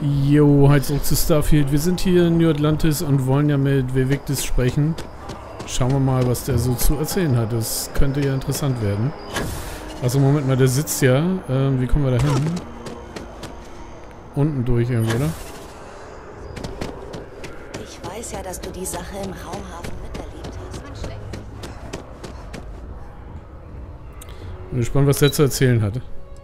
Jo, halt zurück zu Starfield. Wir sind hier in New Atlantis und wollen ja mit Vivictis sprechen. Schauen wir mal, was der so zu erzählen hat. Das könnte ja interessant werden. Also Moment mal, der sitzt ja. Wie kommen wir da hin? Unten durch irgendwie, oder? Ich weiß ja, dass du die Sache im Raumhafen miterlebt hast. Bin gespannt, was der zu erzählen hat.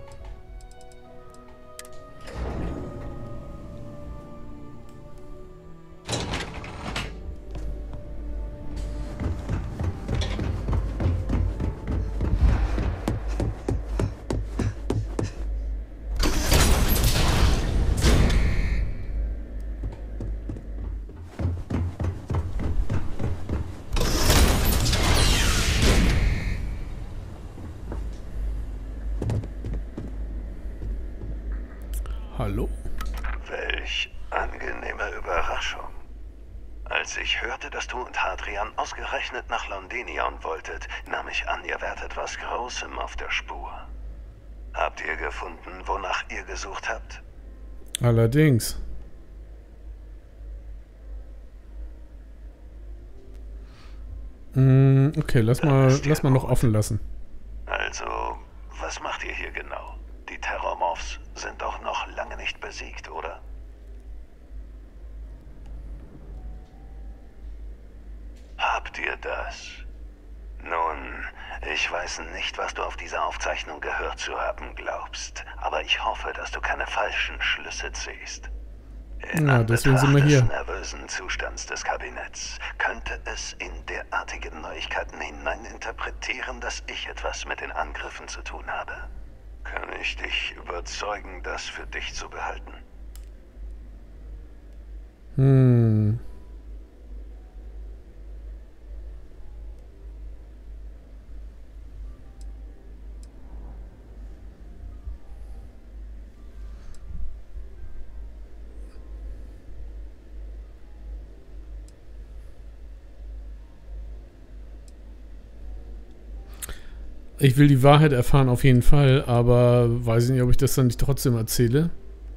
Hallo? Welch angenehme Überraschung. Als ich hörte, dass du und Hadrian ausgerechnet nach Londinion wolltet, nahm ich an, ihr wärt etwas Großem auf der Spur. Habt ihr gefunden, wonach ihr gesucht habt? Allerdings. Okay, lass mal noch offen lassen. Also, was macht ihr hier genau? Die Terrormorphs sind doch noch lange nicht besiegt, oder? Habt ihr das? Nun, ich weiß nicht, was du auf dieser Aufzeichnung gehört zu haben glaubst, aber ich hoffe, dass du keine falschen Schlüsse ziehst. Ja, deswegen sind wir hier. Des nervösen Zustands des Kabinetts könnte es in derartige Neuigkeiten hineininterpretieren, dass ich etwas mit den Angriffen zu tun habe. Kann ich dich überzeugen, das für dich zu behalten? Ich will die Wahrheit erfahren auf jeden Fall, aber weiß ich nicht, ob ich das dann nicht trotzdem erzähle.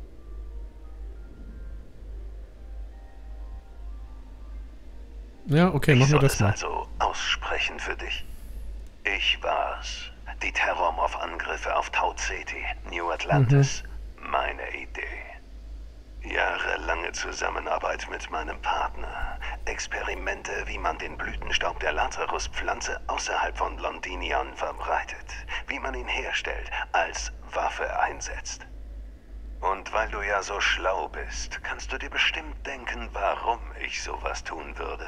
Ja, okay, machen wir das mal. Also aussprechen für dich. Ich war's. Die Terrormorph-Angriffe auf Tau Ceti, New Atlantis. Meine Idee. Jahrelange Zusammenarbeit mit meinem Partner. Experimente, wie man den Blütenstaub der Lazarus-Pflanze außerhalb von Londinion verbreitet. Wie man ihn herstellt, als Waffe einsetzt. Und weil du ja so schlau bist, kannst du dir bestimmt denken, warum ich sowas tun würde.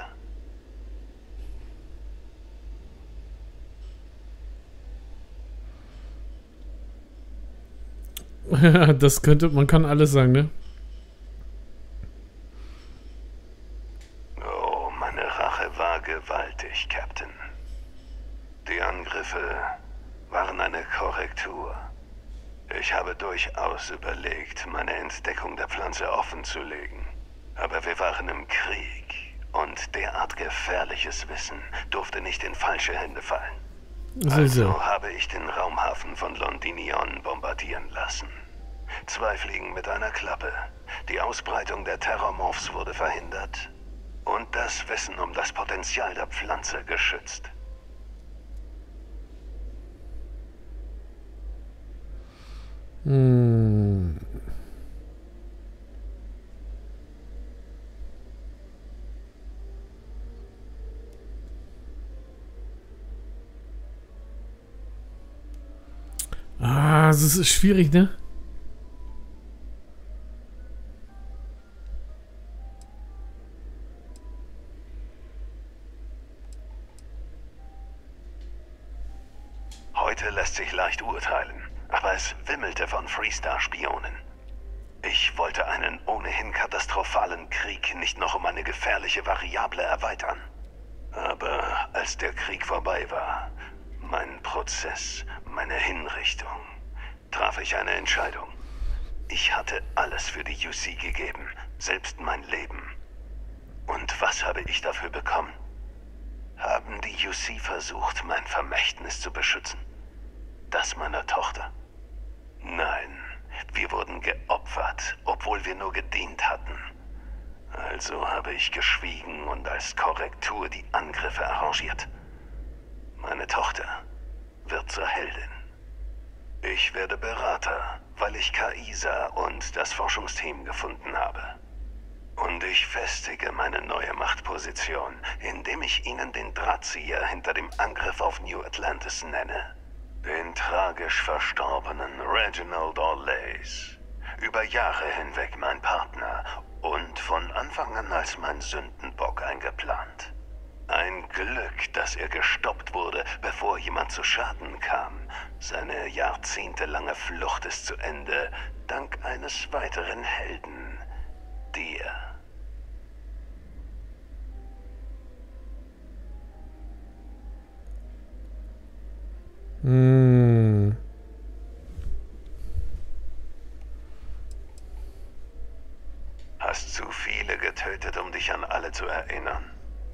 Das könnte, man kann alles sagen, ne? Oh, meine Rache war gewaltig, Captain. Die Angriffe waren eine Korrektur. Ich habe durchaus überlegt, meine Entdeckung der Pflanze offen zu legen. Aber wir waren im Krieg und derart gefährliches Wissen durfte nicht in falsche Hände fallen. Also habe ich den Raumhafen von Londinion bombardieren lassen. 2 Fliegen mit einer Klappe. Die Ausbreitung der Terrormorphs wurde verhindert und das Wissen um das Potenzial der Pflanze geschützt. Ah, das ist schwierig, ne? Heute lässt sich leicht urteilen, aber es wimmelte von Freestar-Spionen. Ich wollte einen ohnehin katastrophalen Krieg nicht noch um eine gefährliche Variable erweitern. Aber als der Krieg vorbei war, mein Prozess, meine Hinrichtung, traf ich eine Entscheidung. Ich hatte alles für die UC gegeben, selbst mein Leben. Und was habe ich dafür bekommen? Haben die UC versucht, mein Vermächtnis zu beschützen? Das meiner Tochter? Nein, Wir wurden geopfert, obwohl wir nur gedient hatten. Also habe ich geschwiegen und als Korrektur die Angriffe arrangiert. Meine Tochter wird zur Heldin. Ich werde Berater, weil ich Kaisa und das Forschungsteam gefunden habe. Und ich festige meine neue Machtposition, indem ich Ihnen den Drahtzieher hinter dem Angriff auf New Atlantis nenne. Den tragisch verstorbenen Reginald Orleys. Über Jahre hinweg mein Partner und von Anfang an als mein Sündenbock eingeplant. Ein Glück, dass er gestoppt wurde, bevor jemand zu Schaden kam. Seine jahrzehntelange Flucht ist zu Ende, dank eines weiteren Helden. Dir. Hast zu viele getötet, um dich an alle zu erinnern.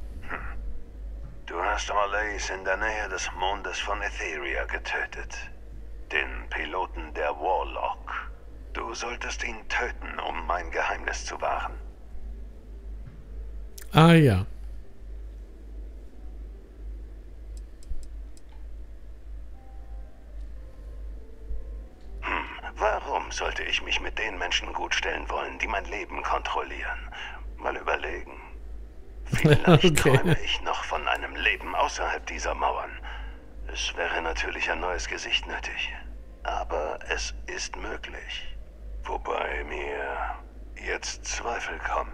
Du hast Orleys in der Nähe des Mondes von Etheria getötet. Den Piloten der Warlock. Du solltest ihn töten, um mein Geheimnis zu wahren. Ah ja. Warum sollte ich mich mit den Menschen gut stellen wollen, die mein Leben kontrollieren? Mal überlegen. Vielleicht träume ich noch von einem Leben außerhalb dieser Mauern. Es wäre natürlich ein neues Gesicht nötig. Aber es ist möglich. Wobei mir jetzt Zweifel kommen.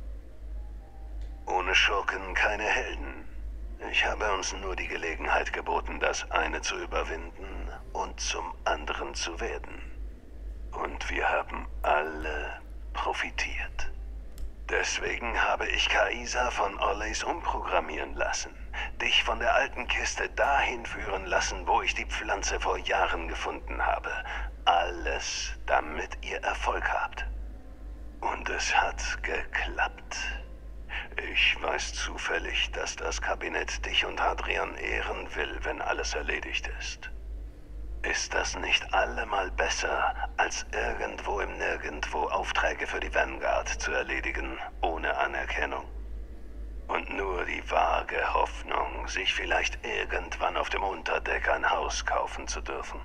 Ohne Schurken keine Helden. Ich habe uns nur die Gelegenheit geboten, das eine zu überwinden und zum anderen zu werden. Und wir haben alle profitiert. Deswegen habe ich Kaisa von Orleys umprogrammieren lassen. Dich von der alten Kiste dahin führen lassen, wo ich die Pflanze vor Jahren gefunden habe. Alles, damit ihr Erfolg habt. Und es hat geklappt. Ich weiß zufällig, dass das Kabinett dich und Hadrian ehren will, wenn alles erledigt ist. Ist das nicht allemal besser, als irgendwo im Nirgendwo Aufträge für die Vanguard zu erledigen, ohne Anerkennung? Und nur die vage Hoffnung, sich vielleicht irgendwann auf dem Unterdeck ein Haus kaufen zu dürfen.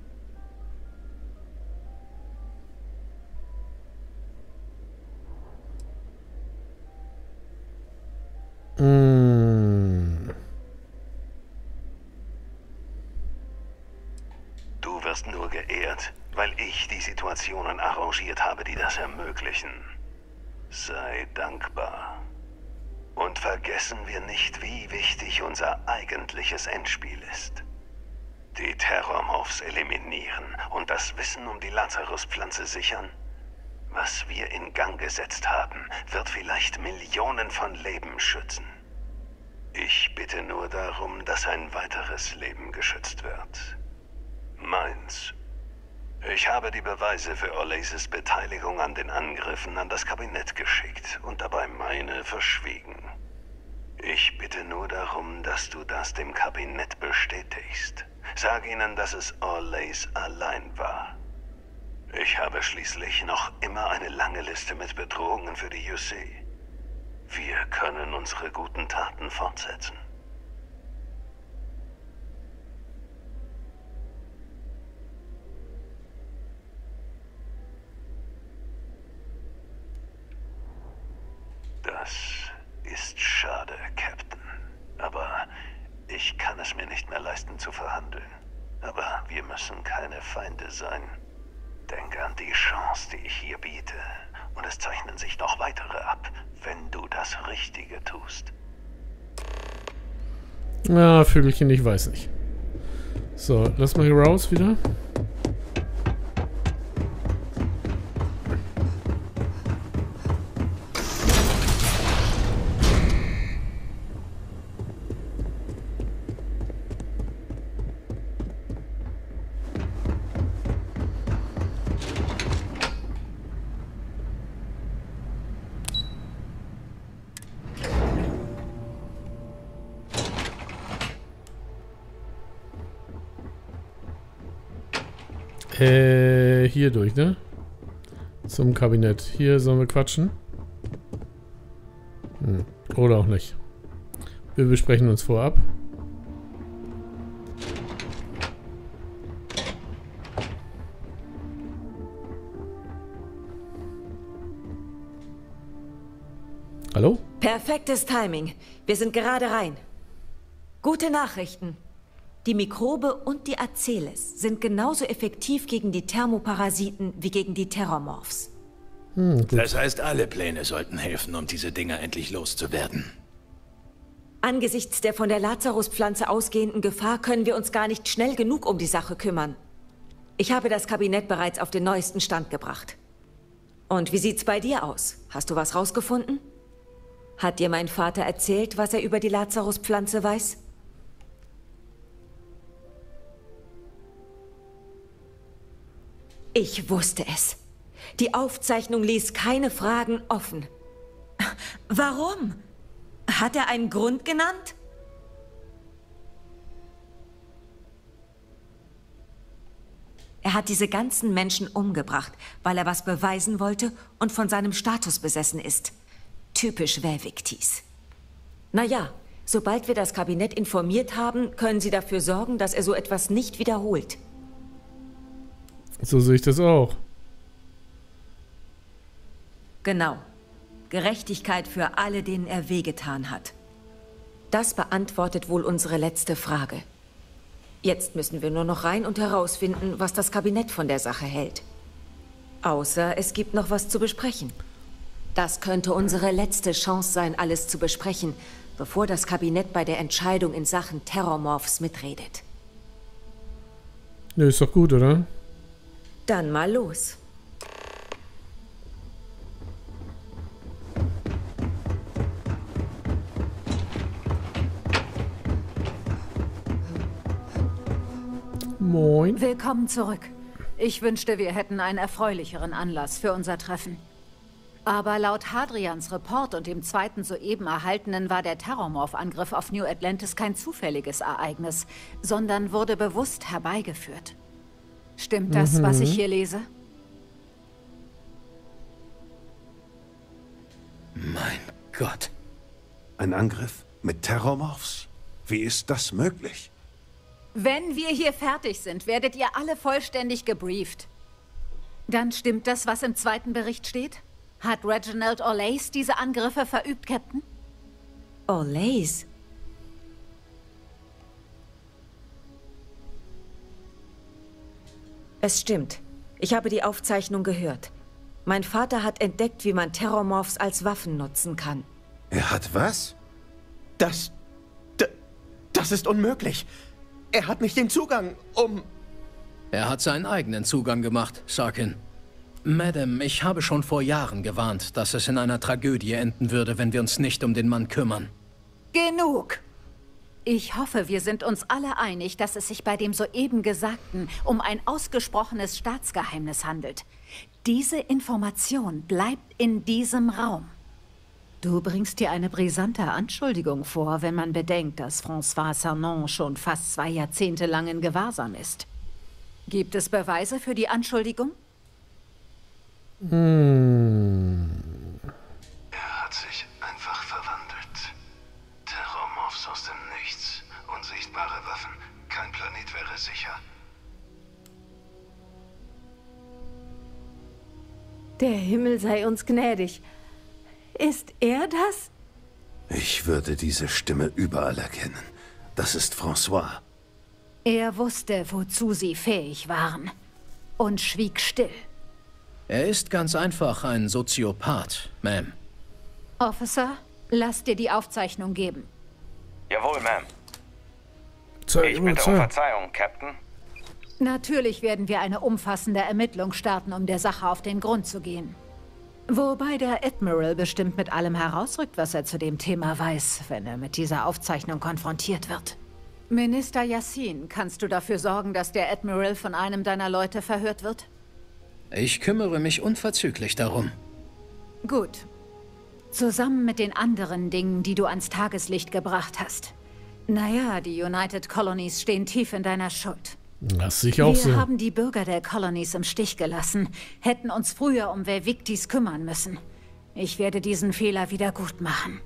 Du wirst nur geehrt, weil ich die Situationen arrangiert habe, die das ermöglichen. Sei dankbar. Und vergessen wir nicht, wie wichtig unser eigentliches Endspiel ist. Die Terrormorphs eliminieren und das Wissen um die Lazarus-Pflanze sichern. Was wir in Gang gesetzt haben, wird vielleicht Millionen von Leben schützen. Ich bitte nur darum, dass ein weiteres Leben geschützt wird. Meins. Ich habe die Beweise für Orleys Beteiligung an den Angriffen an das Kabinett geschickt und dabei meine verschwiegen. Ich bitte nur darum, dass du das dem Kabinett bestätigst. Sag ihnen, dass es Orleys allein war. Ich habe schließlich noch immer eine lange Liste mit Bedrohungen für die UC. Wir können unsere guten Taten fortsetzen. Das ist schade, Captain. Aber ich kann es mir nicht mehr leisten zu verhandeln. Aber wir müssen keine Feinde sein. Denk an die Chance, die ich hier biete. Und es zeichnen sich noch weitere ab, wenn du das Richtige tust. Ja, Vögelchen, ich weiß nicht. So, lass mal hier raus wieder. Hier durch, ne? Zum Kabinett. Hier sollen wir quatschen. Oder auch nicht. Wir besprechen uns vorab. Hallo? Perfektes Timing. Wir sind gerade rein. Gute Nachrichten. Die Mikrobe und die Azeles sind genauso effektiv gegen die Thermoparasiten wie gegen die Terrormorphs. Das heißt, alle Pläne sollten helfen, um diese Dinger endlich loszuwerden. Angesichts der von der Lazarus-Pflanze ausgehenden Gefahr können wir uns gar nicht schnell genug um die Sache kümmern. Ich habe das Kabinett bereits auf den neuesten Stand gebracht. Und wie sieht's bei dir aus? Hast du was rausgefunden? Hat dir mein Vater erzählt, was er über die Lazarus-Pflanze weiß? Ich wusste es. Die Aufzeichnung ließ keine Fragen offen. Warum? Hat er einen Grund genannt? Er hat diese ganzen Menschen umgebracht, weil er was beweisen wollte und von seinem Status besessen ist. Typisch Wäviktis. Naja, sobald wir das Kabinett informiert haben, können Sie dafür sorgen, dass er so etwas nicht wiederholt. So sehe ich das auch. Genau. Gerechtigkeit für alle, denen er wehgetan hat. Das beantwortet wohl unsere letzte Frage. Jetzt müssen wir nur noch rein und herausfinden, was das Kabinett von der Sache hält. Außer es gibt noch was zu besprechen. Das könnte unsere letzte Chance sein, alles zu besprechen, bevor das Kabinett bei der Entscheidung in Sachen Terrormorphs mitredet. Ja, ist doch gut, oder? Dann mal los. Moin. Willkommen zurück. Ich wünschte, wir hätten einen erfreulicheren Anlass für unser Treffen. Aber laut Hadrians Report und dem zweiten soeben erhaltenen war der Terrormorph-Angriff auf New Atlantis kein zufälliges Ereignis, sondern wurde bewusst herbeigeführt. Stimmt das, was ich hier lese? Mein Gott. Ein Angriff mit Terrormorphs? Wie ist das möglich? Wenn wir hier fertig sind, werdet ihr alle vollständig gebrieft. Dann stimmt das, was im zweiten Bericht steht? Hat Reginald Orlace diese Angriffe verübt, Captain? Orlace? Es stimmt. Ich habe die Aufzeichnung gehört. Mein Vater hat entdeckt, wie man Terrormorphs als Waffen nutzen kann. Er hat was? Das ist unmöglich. Er hat nicht den Zugang, Er hat seinen eigenen Zugang gemacht, Sarkin. Madame, ich habe schon vor Jahren gewarnt, dass es in einer Tragödie enden würde, wenn wir uns nicht um den Mann kümmern. Genug! Ich hoffe, wir sind uns alle einig, dass es sich bei dem soeben Gesagten um ein ausgesprochenes Staatsgeheimnis handelt. Diese Information bleibt in diesem Raum. Du bringst dir eine brisante Anschuldigung vor, wenn man bedenkt, dass François Cernan schon fast 2 Jahrzehnte lang in Gewahrsam ist. Gibt es Beweise für die Anschuldigung? Er hat sich einfach verwandelt. Terrormorphs aus dem Nichts. Unsichtbare Waffen. Kein Planet wäre sicher. Der Himmel sei uns gnädig. Ist er das? Ich würde diese Stimme überall erkennen. Das ist François. Er wusste, wozu sie fähig waren. Und schwieg still. Er ist ganz einfach ein Soziopath, Ma'am. Officer, lass dir die Aufzeichnung geben. Jawohl, Ma'am. Ich bitte um Verzeihung, Captain. Natürlich werden wir eine umfassende Ermittlung starten, um der Sache auf den Grund zu gehen. Wobei der Admiral bestimmt mit allem herausrückt, was er zu dem Thema weiß, wenn er mit dieser Aufzeichnung konfrontiert wird. Minister Yassin, kannst du dafür sorgen, dass der Admiral von einem deiner Leute verhört wird? Ich kümmere mich unverzüglich darum. Gut. Zusammen mit den anderen Dingen, die du ans Tageslicht gebracht hast. Naja, die United Colonies stehen tief in deiner Schuld. Das sehe ich auch so. Wir haben die Bürger der Colonies im Stich gelassen, hätten uns früher um Vervictis kümmern müssen. Ich werde diesen Fehler wieder gut machen.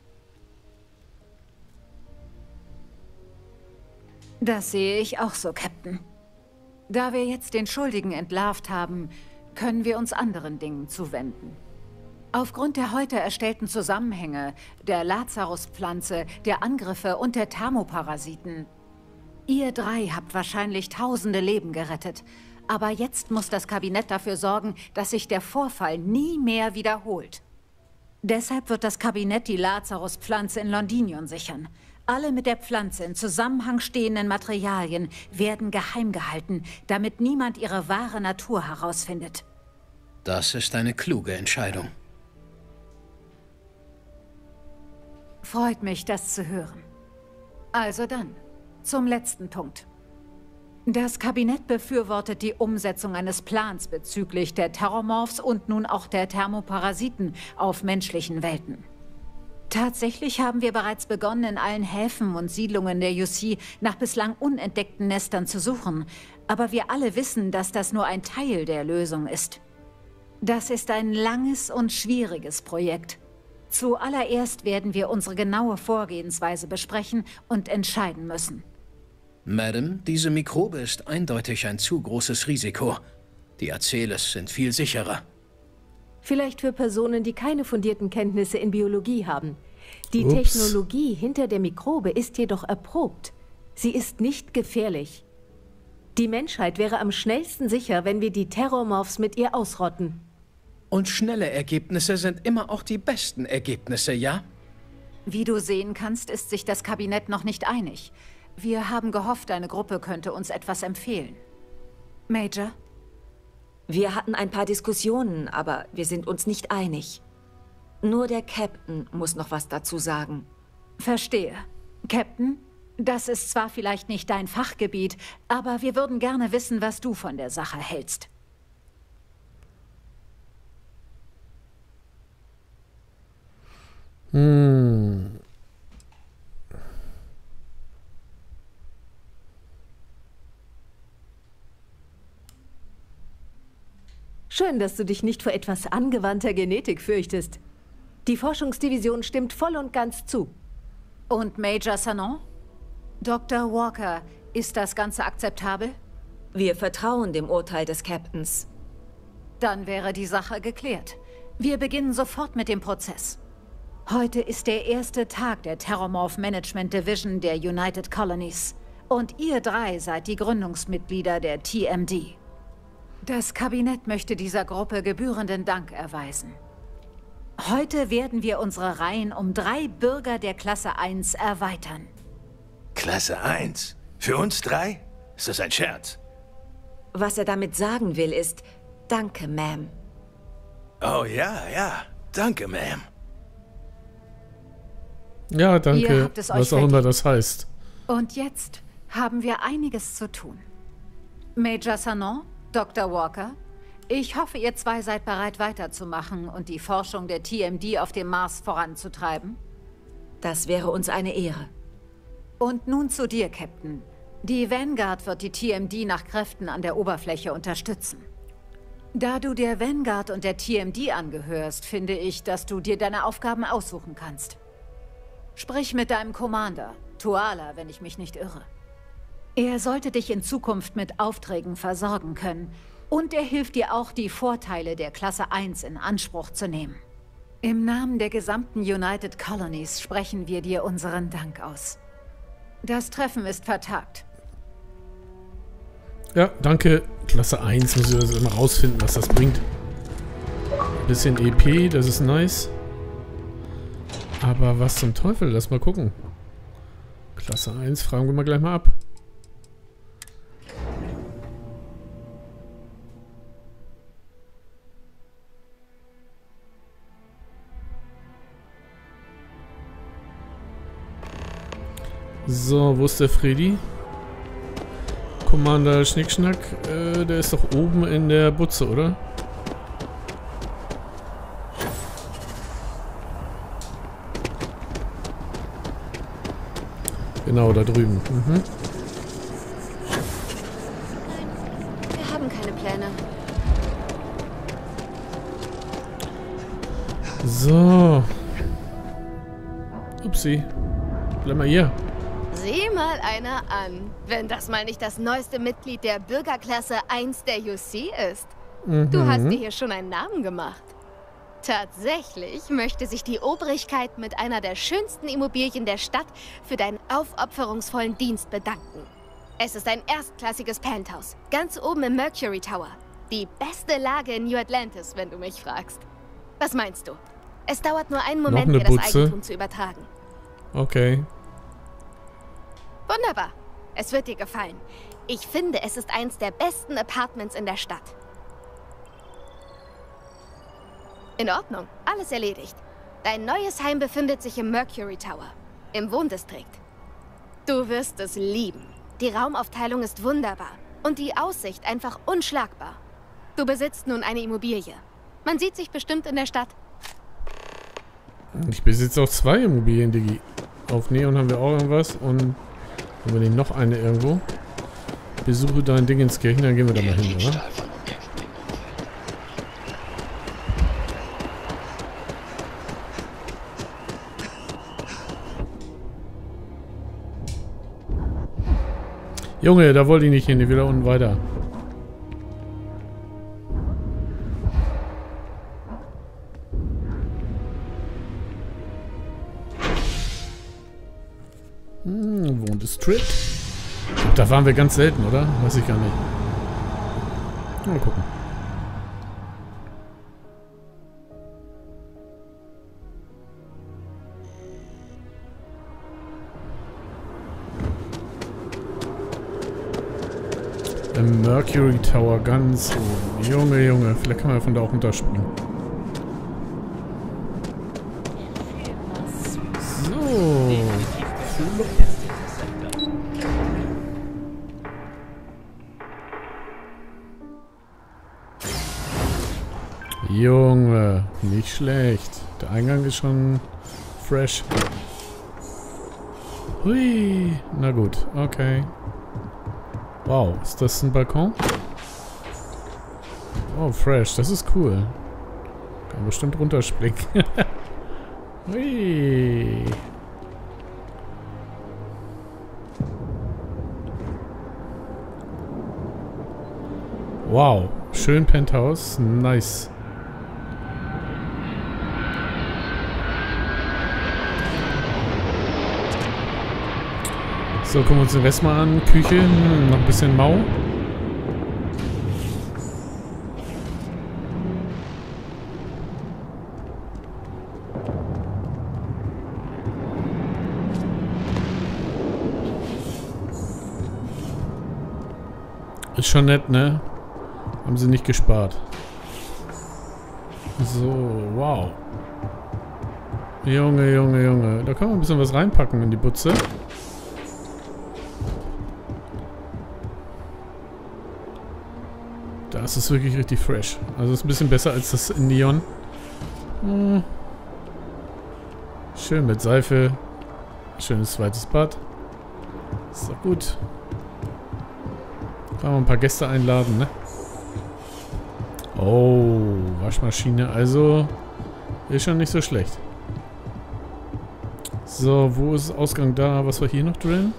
Das sehe ich auch so, Captain. Da wir jetzt den Schuldigen entlarvt haben, können wir uns anderen Dingen zuwenden. Aufgrund der heute erstellten Zusammenhänge, der Lazarus-Pflanze, der Angriffe und der Thermoparasiten. Ihr drei habt wahrscheinlich tausende Leben gerettet. Aber jetzt muss das Kabinett dafür sorgen, dass sich der Vorfall nie mehr wiederholt. Deshalb wird das Kabinett die Lazarus-Pflanze in Londinion sichern. Alle mit der Pflanze in Zusammenhang stehenden Materialien werden geheim gehalten, damit niemand ihre wahre Natur herausfindet. Das ist eine kluge Entscheidung. Freut mich, das zu hören. Also dann, zum letzten Punkt. Das Kabinett befürwortet die Umsetzung eines Plans bezüglich der Terrormorphs und nun auch der Thermoparasiten auf menschlichen Welten. Tatsächlich haben wir bereits begonnen, in allen Häfen und Siedlungen der UC nach bislang unentdeckten Nestern zu suchen. Aber wir alle wissen, dass das nur ein Teil der Lösung ist. Das ist ein langes und schwieriges Projekt. Zuallererst werden wir unsere genaue Vorgehensweise besprechen und entscheiden müssen. Madame, diese Mikrobe ist eindeutig ein zu großes Risiko. Die Azeles sind viel sicherer. Vielleicht für Personen, die keine fundierten Kenntnisse in Biologie haben. Die Technologie hinter der Mikrobe ist jedoch erprobt. Sie ist nicht gefährlich. Die Menschheit wäre am schnellsten sicher, wenn wir die Terrormorphs mit ihr ausrotten. Und schnelle Ergebnisse sind immer auch die besten Ergebnisse, ja? Wie du sehen kannst, ist sich das Kabinett noch nicht einig. Wir haben gehofft, eine Gruppe könnte uns etwas empfehlen. Major? Wir hatten ein paar Diskussionen, aber wir sind uns nicht einig. Nur der Captain muss noch was dazu sagen. Verstehe. Captain, das ist zwar vielleicht nicht dein Fachgebiet, aber wir würden gerne wissen, was du von der Sache hältst. Schön, dass du dich nicht vor etwas angewandter Genetik fürchtest. Die Forschungsdivision stimmt voll und ganz zu. Und Major Sanon? Dr. Walker, ist das Ganze akzeptabel? Wir vertrauen dem Urteil des Captains. Dann wäre die Sache geklärt. Wir beginnen sofort mit dem Prozess. Heute ist der erste Tag der Terrormorph Management Division der United Colonies. Und ihr drei seid die Gründungsmitglieder der TMD. Das Kabinett möchte dieser Gruppe gebührenden Dank erweisen. Heute werden wir unsere Reihen um 3 Bürger der Klasse 1 erweitern. Klasse 1? Für uns 3? Ist das ein Scherz? Was er damit sagen will, ist, danke, Ma'am. Oh ja, danke, Ma'am. Ja, danke, Ihr habt es euch was auch immer das heißt. Und jetzt haben wir einiges zu tun. Major Sanon, Dr. Walker, ich hoffe, ihr zwei seid bereit, weiterzumachen und die Forschung der TMD auf dem Mars voranzutreiben. Das wäre uns eine Ehre. Und nun zu dir, Captain. Die Vanguard wird die TMD nach Kräften an der Oberfläche unterstützen. Da du der Vanguard und der TMD angehörst, finde ich, dass du dir deine Aufgaben aussuchen kannst. Sprich mit deinem Commander, Tuala, wenn ich mich nicht irre. Er sollte dich in Zukunft mit Aufträgen versorgen können und er hilft dir auch, die Vorteile der Klasse 1 in Anspruch zu nehmen. Im Namen der gesamten United Colonies sprechen wir dir unseren Dank aus. Das Treffen ist vertagt. Ja, danke. Klasse 1, muss ich das immer rausfinden, was das bringt. Bisschen EP, das ist nice. Aber was zum Teufel? Lass mal gucken. Klasse 1, fragen wir mal gleich mal ab. So, wo ist der Freddy? Commander Schnickschnack, der ist doch oben in der Butze, oder? Genau, da drüben. Pläne. So. Upsi. Bleib mal hier. Sieh mal einer an, wenn das mal nicht das neueste Mitglied der Bürgerklasse 1 der UC ist. Du hast dir hier schon einen Namen gemacht. Tatsächlich möchte sich die Obrigkeit mit einer der schönsten Immobilien der Stadt für deinen aufopferungsvollen Dienst bedanken. Es ist ein erstklassiges Penthouse, ganz oben im Mercury Tower. Die beste Lage in New Atlantis, wenn du mich fragst. Was meinst du? Es dauert nur einen Moment, mir das Eigentum zu übertragen. Okay. Wunderbar. Es wird dir gefallen. Ich finde, es ist eins der besten Apartments in der Stadt. In Ordnung. Alles erledigt. Dein neues Heim befindet sich im Mercury Tower. Im Wohndistrikt. Du wirst es lieben. Die Raumaufteilung ist wunderbar. Und die Aussicht einfach unschlagbar. Du besitzt nun eine Immobilie. Man sieht sich bestimmt in der Stadt. Ich besitze auch 2 Immobilien, Digi. Auf Neon haben wir auch irgendwas. Und haben wir nicht noch eine irgendwo? Besuche dein Dingenskirchen, dann gehen wir da mal hin, oder? Junge, da wollte ich nicht hin. Ich will da unten weiter. Wohndistrikt. Da waren wir ganz selten, oder? Weiß ich gar nicht. Mal gucken. Im Mercury Tower ganz oben. Junge, Junge. Vielleicht kann man ja von da auch runterspringen. So. Junge, nicht schlecht. Der Eingang ist schon fresh. Hui. Na gut, okay. Wow, ist das ein Balkon? Oh, fresh, das ist cool. Kann bestimmt runterspringen. Hui. Wow, schön Penthouse, nice. So, gucken wir uns den Rest mal an. Küche, noch ein bisschen mau. Ist schon nett, ne? Haben sie nicht gespart. So, wow. Junge, Junge, Junge. Da kann man ein bisschen was reinpacken in die Butze. Das ist wirklich richtig fresh. Also ist ein bisschen besser als das in Neon. Schön mit Seife. Schönes zweites Bad. Ist doch gut. Kann man ein paar Gäste einladen, ne? Oh, Waschmaschine. Also ist schon nicht so schlecht. So, wo ist Ausgang da? Was war hier noch drin?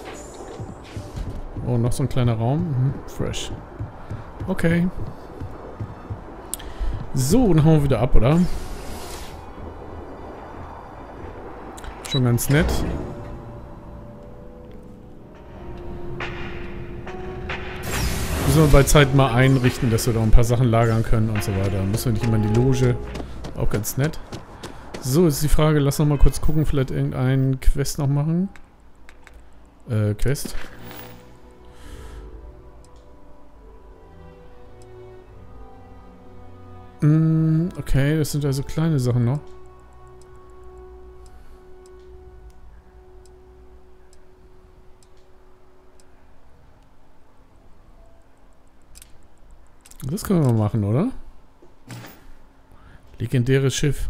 Oh, noch so ein kleiner Raum. Fresh. Okay. So, dann hauen wir wieder ab, oder? Schon ganz nett. Müssen wir bei Zeit mal einrichten, dass wir da ein paar Sachen lagern können und so weiter. Müssen wir nicht immer in die Loge. Auch ganz nett. So, jetzt ist die Frage, lass noch mal kurz gucken, vielleicht irgendeinen Quest noch machen. Quest. Okay, das sind also kleine Sachen noch. Das können wir machen, oder? Legendäres Schiff.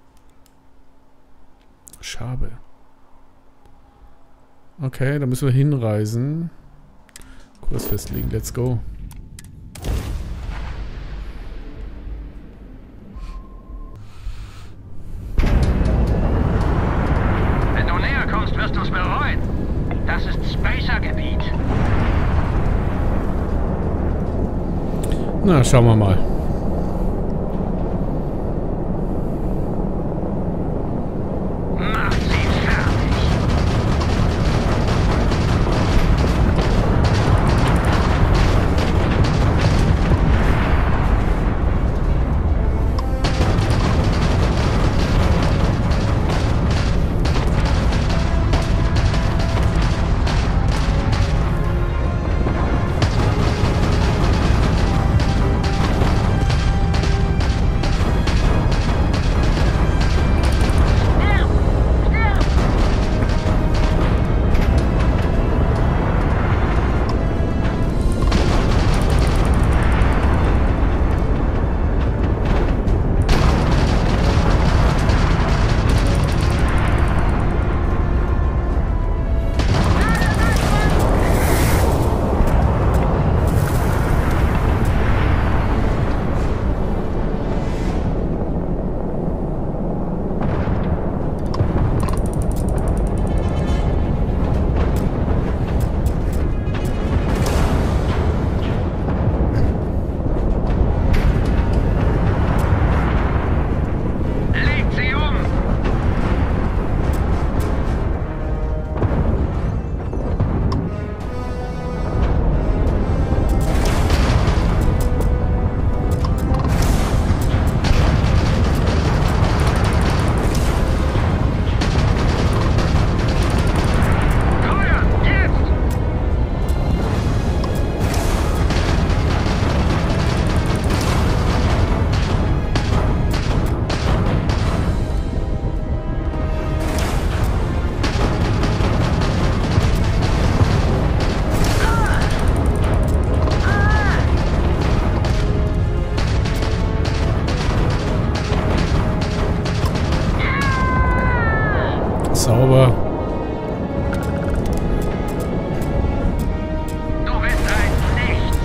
Schabe. Okay, da müssen wir hinreisen. Kurs festlegen, let's go. Na, schauen wir mal. Sauber. Du bist ein Nichts.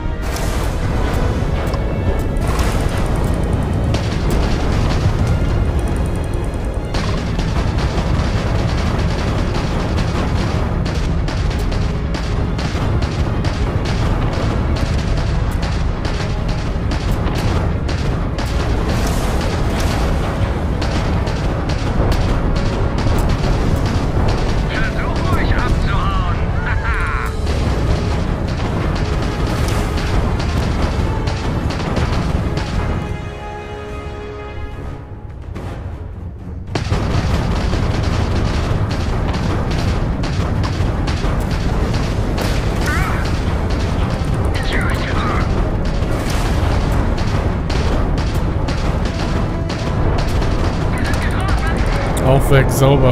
Versuch ruhig abzuhauen. Haha. Auch weg, sauber.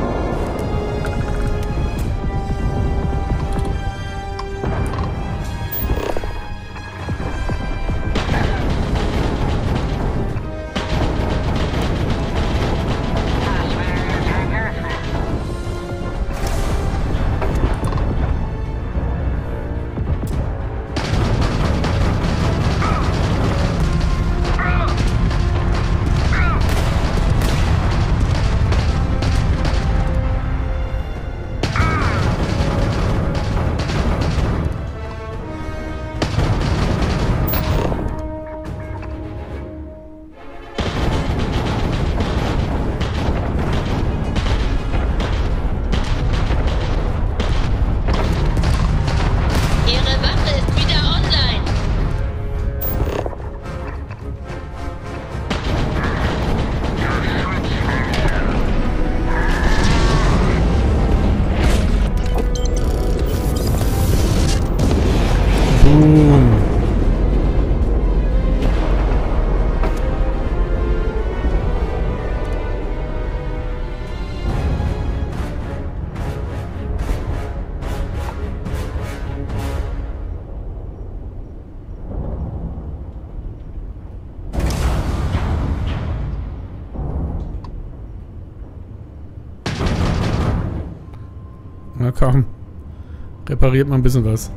Ihre Waffe ist wieder online. Boom. Na komm. Repariert mal ein bisschen was.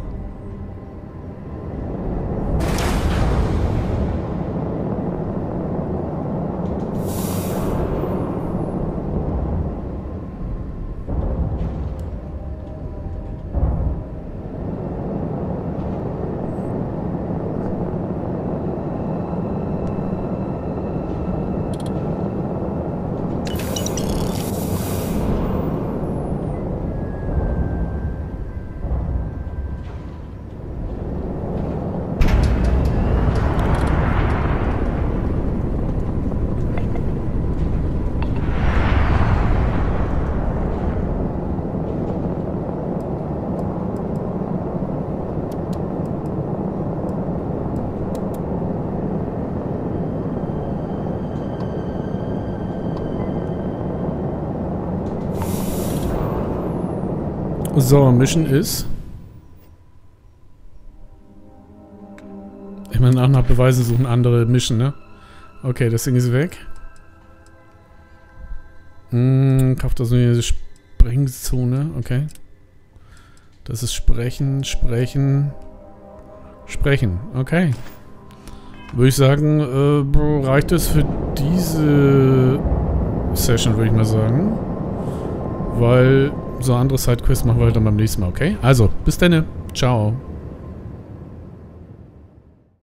So, Mission ist... Ich meine, nach Beweisen suchen andere Mission, ne? Okay, das Ding ist weg. Kauft das eine Sprengzone, okay. Das ist Sprechen, Sprechen, Sprechen, okay. Würde ich sagen, reicht es für diese Session, würde ich mal sagen. Weil so andere Sidequests machen wir halt dann beim nächsten Mal, okay? Also, bis dann. Ciao.